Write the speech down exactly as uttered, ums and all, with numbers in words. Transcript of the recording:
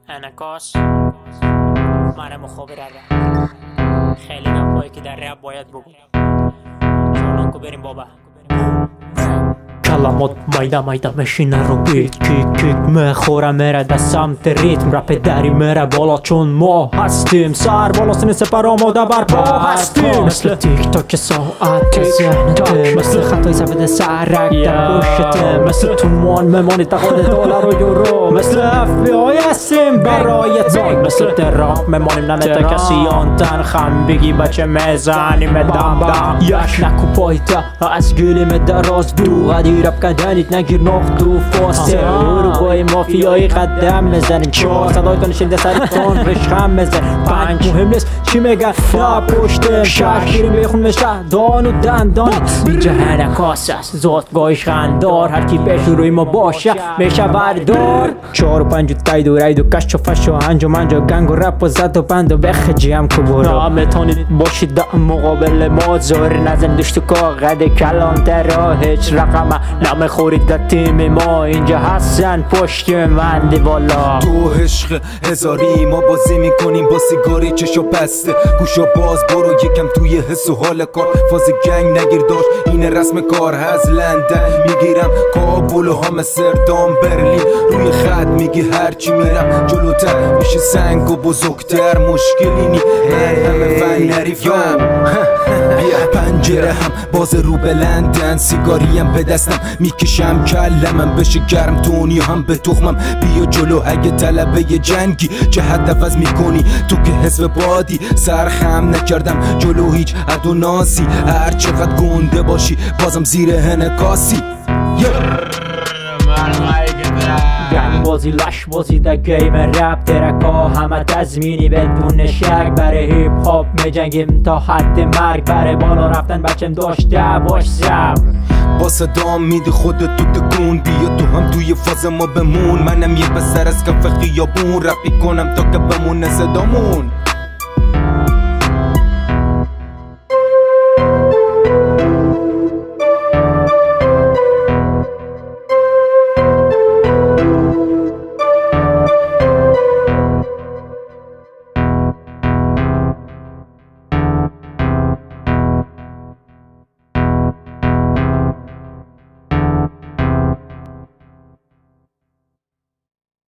انعکاس من مخابره را خیلی گپایی که در رپ باید بگو چالان کو بریم بابا. کلمات مایده مایده میشینه رو بیت کیک کیک میخوره میره در سمت ریتم رپ دری میره بالا چون ما هستیم سر بالا سینه سپر آماده بر پا هستیم مثل تیک تاک ساعت ذهنته مثل خطای سفید سرک در پشته مثل تومان میمانی تقاضای دلار و یورو مثل اف بی آی هستیم برای تان مثل ترام میمانیم نمیته کسی آن تن خم بگی بچه میزنیم دم دم یک نکو پایتا از گلیم دراز دو غدی رب کردنیت نگیر نقط و فاسه اروپای مافیایی قدم میزنیم چهار صدای تو نشنده سریتون رشخم میزن پنج مهم نیست چی میگن نه پشته شهر گیریم بیخون میشه دان و دندان اینجا انعکاس است زادگاهش خندار هر کی پیش روی ما باشه میشه بردار چهار و پنج و تاید و رید و کش و فش و هنج و منج و گنگ و رپ و زد و بند و بخجی هم که برو نمیتونید باشید در مقابل ما زور نزن دشت و کاغد کلان ترا هیچ رقم نمیخورید در تیم ما اینجا هستن پشت من دیوالا تو عشق هزاری ما بازی میکنیم با سیگاری چشو بسته گوشا باز برو یکم توی حس و حال کار فاز گنگ نگیر داشت این رسم کار هز لندن میگیرم کابل و آمستردام برلین روی خط میگی هرچی میرم جلوتر میشه سنگ و بزرگتر مشکلی نی من همه فن نریفم بیا پنجره هم باز رو بلندن سیگاریم به دستم میکشم کلمم بشه گرم تونی هم به تخمم بیا جلو اگه طلبه جنگی جهت عوض میکنی تو که حزب بادی سرخم نکردم جلو هیچ عد و نازی هر چقدر گنده باشی بازم زیر انعکاسی گنگ بازی لش بازی در گیم رپ ترکا همه تزمینی بدون شک برای هیپ هاپ میجنگیم تا حد مرگ برای بالا رفتن بچم داشته باش صبر با صدام میدی خودت تو تکون بیا تو هم توی فاز ما بمون منم یه پسر از کف خیابون رپی کنم تا که بمونه صدامون